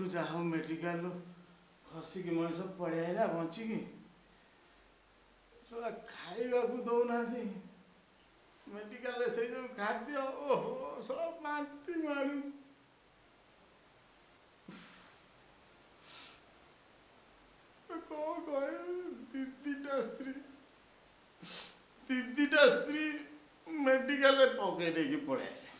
ଯାହା ମେडिକାଲ ଖସିକି ମଣିଷ ପଳେଇ ଆଇଲା ବଞ୍ଚିକି ଶଳା ଖାଇବାକୁ ଦଉନାହାନ୍ତି ମେडिକାଲରେ ସେଇ ଯୋଉ ଖାଦ୍ୟ ଓହୋ ଶଳା ବାନ୍ତି ମାରୁଛି। କଣ କହିବି ଦିଦିଟା ସ୍ତ୍ରୀ ମେଡିକାଲରେ ପକେଇ ଦେଇକି ପଳେଇ ଆଇଲେ।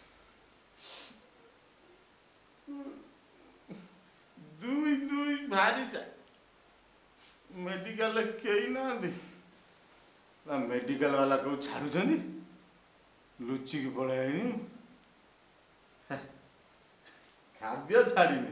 ଦୁଇ ଭାରି ମେଡିକାଲରେ କେହି ନାହାନ୍ତି ମେଡିକାଲ ବାଲା କୋଉ ଛାଡୁଛନ୍ତି ଲୁଚିକି ପଳେଇ ଆଇନି ଖାଦ୍ୟ ଛାଡ଼ିନି।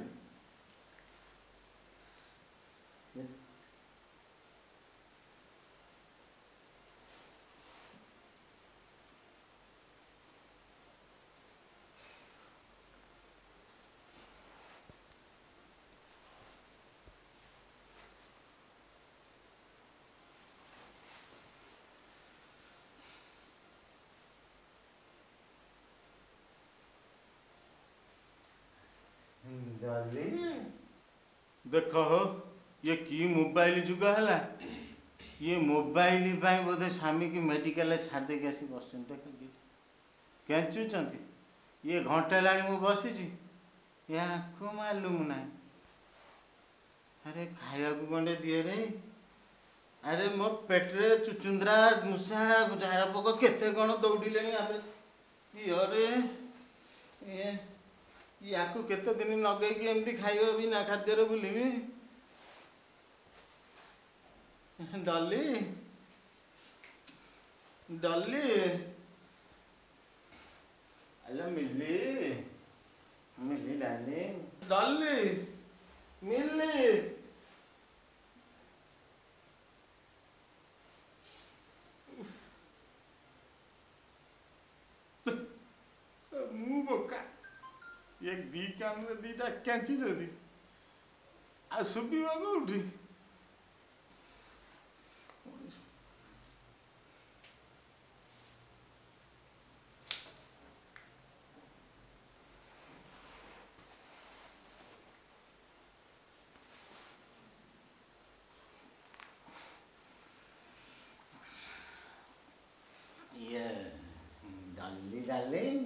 देख हो ये की मोबाइल जुग है ये मोबाइल बोधे स्वामी की मेडिकल छाड़ देके आसी बस देख केचुंट ये घंटे ला बसी को मालूम ना। अरे खाया गंडे दिए रे अरे मो पेट्रे चुचुंद्रा मूषा झाड़ पोक केते कौन दौड़े अरे या केते दिन नगेकी एमती खाइबा बिना खाद्य बुलमी डली डली हेलो मिली मिली डार्लिंग डली मिली मुँह बोका एक दी कान रे दीटा कैंची जदी आ सुबीवा कोठी ये डाली डार्लिंग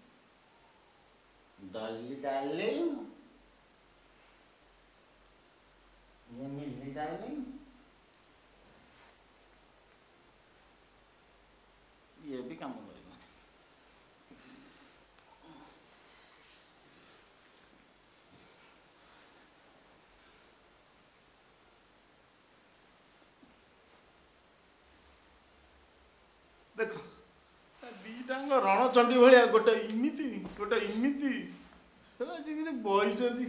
डॉली डार्लिंग ये मिली डार्लिंग ये भी काम करेगा। देखो दीटांग रणचंडी भाया गोटे इमिति जी बही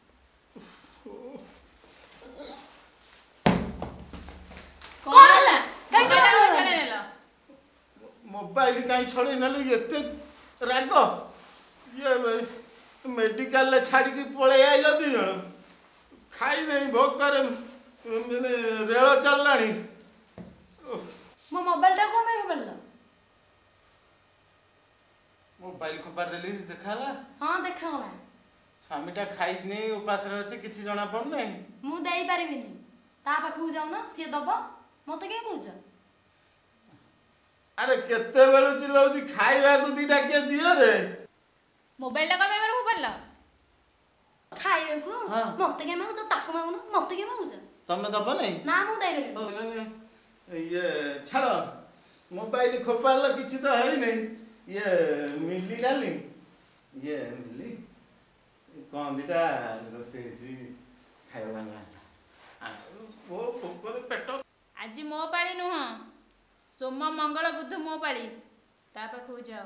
मोबाइल कहीं छड़े नते राग ये मेडिकल छाड़ी पलि आइल दी जन खाई नहीं भोकर रेल चलला मो मोबाइल टा को में बोलला मोबाइल खपार देली देखाला हां देखाला स्वामीटा खाई नहीं उपास रे अछि किछि जणा पड़ नहीं मु देई परिबिनी ता पाखु जाऊ ना से दबो मते के कहूछ। अरे केते बेलु चिल्लाउची खाइबा को दीटा के दियो रे मोबाइल टा कमे मेरे मोबाइल ला खाइबा को मते के मागु ताको मागु ना मते के मागु तमे दबो नहीं ना मु देई परिबिनी ये छाड़ो मोबाइल खोपाल किछि तो है नहीं ये मिली डाली ये मिली कौन दीटा रोसे जी खाइबा ना वो पोकर पेट आज मो पाली नुह सोम मंगल बुध मो पाली ता पाखु जाओ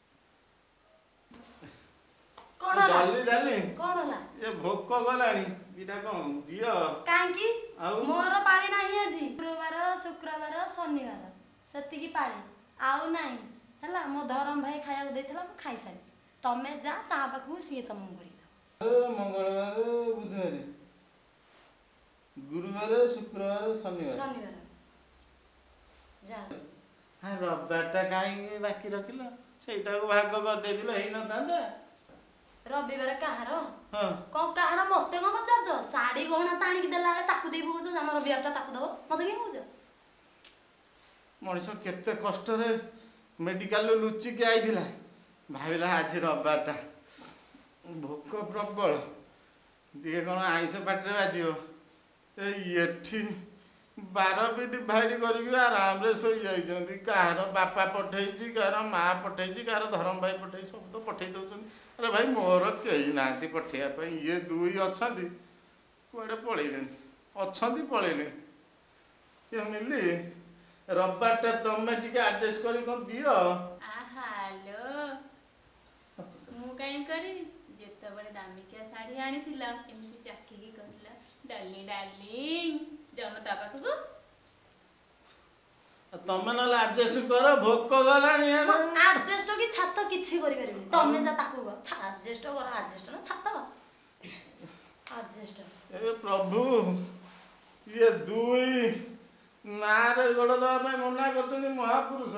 कोन डाली डाली कोन होला ये भोक गलानी दीटा कौन दियो काहे की मोर पाली नाही आजी गुरुवार शुक्रवार शनिवार सेति की पाली आउ नाही हला मो धरम भाई खाया देथला मु खाई सारी तमे जा ता पाखु सिए तम करी दो मंगलवार बुधवार गुरुवार शुक्रवार शनिवार जा हां रविवारटा काई बाकी रखिलो सेटा को भाग कर दे दिलो हेई न तांदा ରବିବାର କାହାର ହଁ କଣ କାହାର ମତେ କଣ ପଚାରୁଛ? ଶାଢୀ ଗହଣା ତ ଆଣିକି ଦେଲା ବେଳେ ତାକୁ ଦେଇ ପକଉଛ, ଜାନ ରବିବାରଟା ତାକୁ ଦବ, ମତେ କାଇଁ କହୁଛ? ମଣିଷ କେତେ କଷ୍ଟରେ ମେଡିକାଲରୁ ଲୁଚିକି ଆଇଥିଲା, ଭାବିଲା ଆଜି ରବିବାରଟା ଭୋକ ପ୍ରବଳ, ଟିକେ କ'ଣ ଆଇଁଷ ପାଟିରେ ବାଜିବ, ଏଠି 12 ବି ଡିଭାଇଡ୍ କରିକି ଆରାମରେ ଶୋଇଯାଇଛନ୍ତି। କାହାର ବାପା ପଠେଇଛି, କାହାର ମା ପଠେଇଛି, କାହାର ଧରମ ଭାଇ ପଠେଇଛି, ସବୁ ତ ପଠେଇ ଦେଉଛନ୍ତି। ଆରେ ଭାଇ ମୋର କେହି ନାହାନ୍ତି ପଠେଇବା ପାଇଁ, ଇଏ ଦୁଇ ଅଛନ୍ତି କୁଆଡ଼େ ପଳେଇଲେଣି, ଅଛନ୍ତି ପଳେଇଲେଣି। ଏମିଲି ରବିବାରଟା ତମେ ଟିକେ ଆଡଜଷ୍ଟ କରି କ'ଣ ଦିଅ। ହାଲୋ, ମୁଁ କାହିଁ କରିବି? ଯେତେବେଳେ ଦାମିକିଆ ଶାଢ଼ୀ ଆଣିଥିଲ ଏମିତି ଚାଖିକି କହିଲ ଡାର୍ଲିଂ ଡାର୍ଲିଂ, ଯାଉନ ତା ପାଖକୁ। ତମେ ନହେଲେ ଆଡଜଷ୍ଟ କର, ଭୋକ ଗଲାଣି। ଆଡଜଷ୍ଟ କି ଛାତ କିଛି କରିପାରିବିନି, ତମେ ଯା ତାକୁ କହ ଆଡଜଷ୍ଟ କର। ଆଡଜଷ୍ଟ ନା ଛାତ ଆଡଜଷ୍ଟ। ଏ ପ୍ରଭୁ, ଇଏ ଦୁଇ ନାଁରେ ଗୋଡ଼ ଦେବା ପାଇଁ ମନା କରୁଛନ୍ତି ମହାପୁରୁଷ।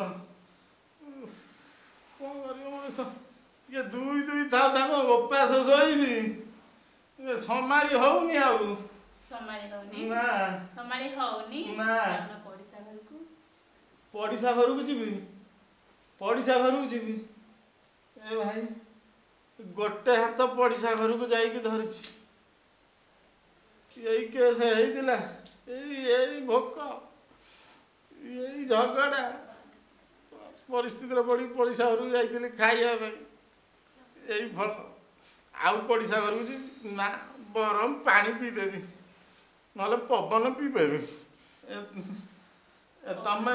କ'ଣ କରିବ ମଣିଷ? ଇଏ ଦୁଇ ଥାଉ ତାକୁ ଉପାସ ଶୋଇବି, ସମ୍ଭାଳି ହଉନି ଆଉ। ସମ୍ଭାଳି ହଉନି? ନା ସମ୍ଭାଳି ହଉନି? ନା। ପଡ଼ିଶା ଘରକୁ। ପଡ଼ିଶା ଘରକୁ ଯିବି, ପଡ଼ିଶା ଘରକୁ ଯିବି। ଏ ଭାଇ ଗୋଟେ ହାତ ପଡ଼ିଶା ଘରକୁ ଯାଇକି ଧରିଛି। ଏଇ କେସ୍ ହେଇଥିଲା, ଏଇ ଭୋକ, ଏଇ ଝଗଡ଼ା ପରିସ୍ଥିତିରେ ପଡ଼ି ପଡ଼ିଶା ଘରକୁ ଯାଇଥିଲି ଖାଇବା ପାଇଁ, ଏଇ ଫଳ। ଆଉ ପଡ଼ିଶା ଘରକୁ ଯିବି ନା, ବରଂ ପାଣି ପିଇଦେବି, ନହେଲେ ପବନ ପିଇଦେବି। ତମେ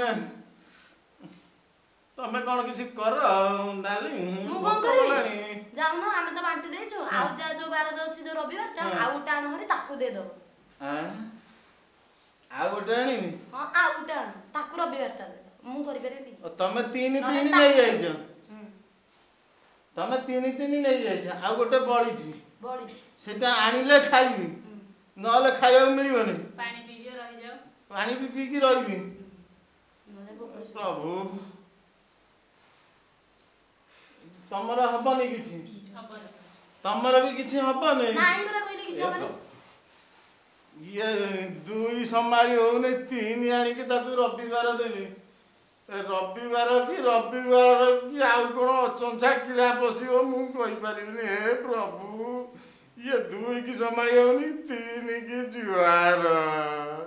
ତମେ କ'ଣ କିଛି କର ଡାର୍ଲିଂ, ମୁଁ କ'ଣ ଭୋକ କରିବି? ଗଲାଣି। ଯାଉନ, ଆମେ ତ ବାଣ୍ଟି ଦେଇଛୁ, ଆଉ ଯାହା ଯୋଉ ବାର ଅଛି ଯୋଉ ରବିବାରଟା, ଆଉ ଗୋଟେ ଆଣ ହରି ତାକୁ ଦେଇଦବ। ଆଉ ଗୋଟେ ଆଣିବି? ହଁ, ଆଉ ଗୋଟେ ଆଣ, ତାକୁ ରବିବାରଟା ଦେଇଦବ। ମୁଁ କରିପାରିବି? ତମେ ତିନି ନେଇଯାଇଛ, ତମେ ତିନି ନେଇଯାଇଛ, ଆଉ ଗୋଟେ ବଳିଛି, ସେଟା ଆଣିଲେ ଖାଇବି, ନହେଲେ ଖାଇବାକୁ ମିଳିବନି। ପାଣି ପିଇଯିବ, ରହିଯାଅ। ପାଣି ବି ପିଇକି ରହିବି। ପ୍ରଭୁ, ତମର ହବନି କିଛି? ତମର ବି କିଛି ହବନି? ଇଏ ଦୁଇ ସମ୍ଭାଳି ହଉନି, ତିନି ଆଣିକି ତାକୁ ରବିବାର ଦେବି। ରବିବାର କି ଆଉ କ'ଣ ଅଚଞ୍ଚା କିଳା ପଶିବ ମୁଁ କହିପାରିବିନି। ହେ ପ୍ରଭୁ, ଇଏ ଦୁଇ କି ସମ୍ଭାଳି ହଉନି, ତିନି କି ଜୁଆର।